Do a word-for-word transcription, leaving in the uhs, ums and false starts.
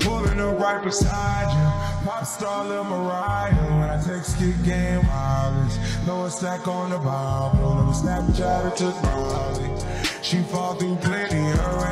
pulling up right beside you. Pop star Lil Mariah, when I text kick game wireless. Know a stack on the Bible, never Snapchat or took Molly. She fall through plenty, her